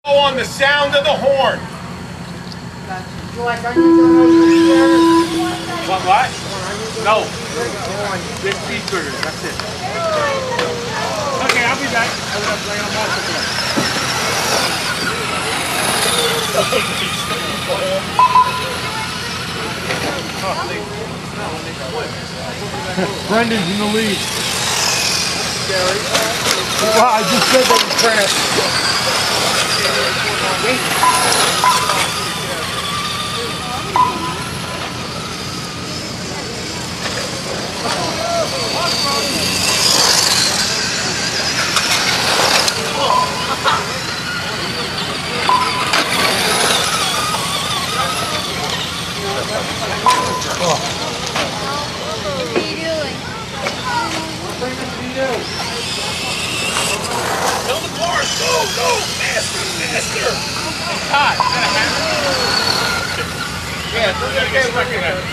On the sound of the horn. Want what? No. Just cheeseburgers, that's it. Okay, I'll be back. Brendan's in the lead. Well, I just said that was France. Tell the cars, go, faster. Todd, yeah, it's okay, look at that.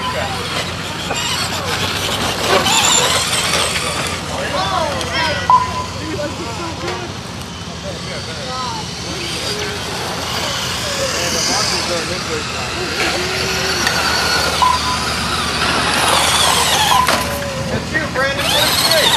That's you, Brandon. That's great.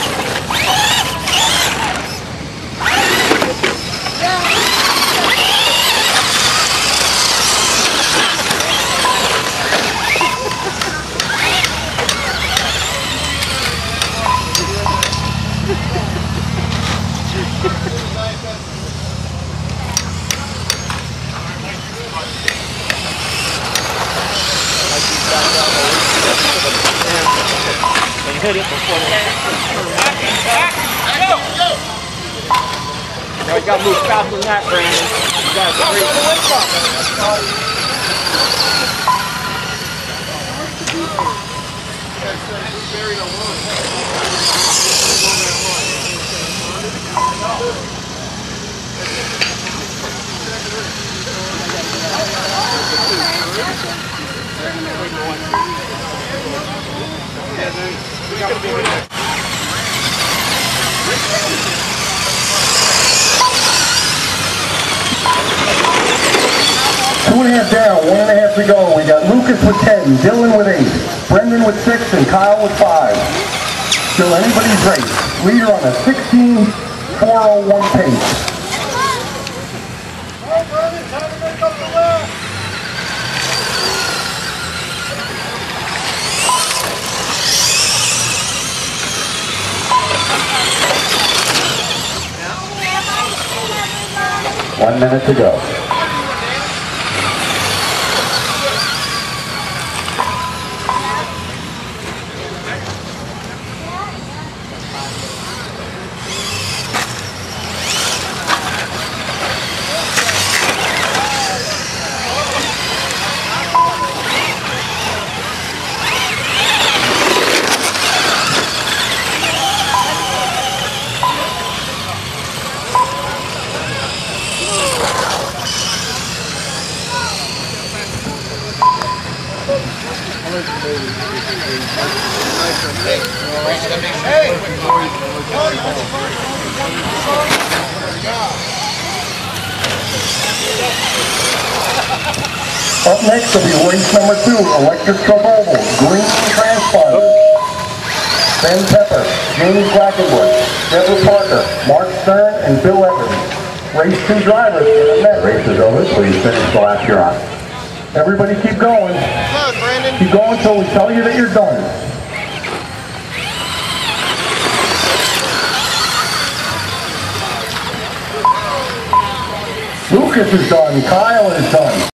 hit it before they... No, you gotta move faster than that, Brandon. You gotta Two and a half down, 1.5 to go. We got Lucas with 10, Dylan with 8, Brendan with 6, and Kyle with 5. Still anybody's race. Leader on a 16.401 pace. One minute to go. Up next will be race number 2, Electric Truck Oval, Green Transponder. Ben Pepper, James Blackenwood, Deborah Parker, Mark Stern, and Bill Evans. Race 2 drivers in the net. Race is over, please finish the lap you're on. Everybody keep going. Good, Brandon. Keep going until we tell you that you're done. Lucas is done. Kyle is done.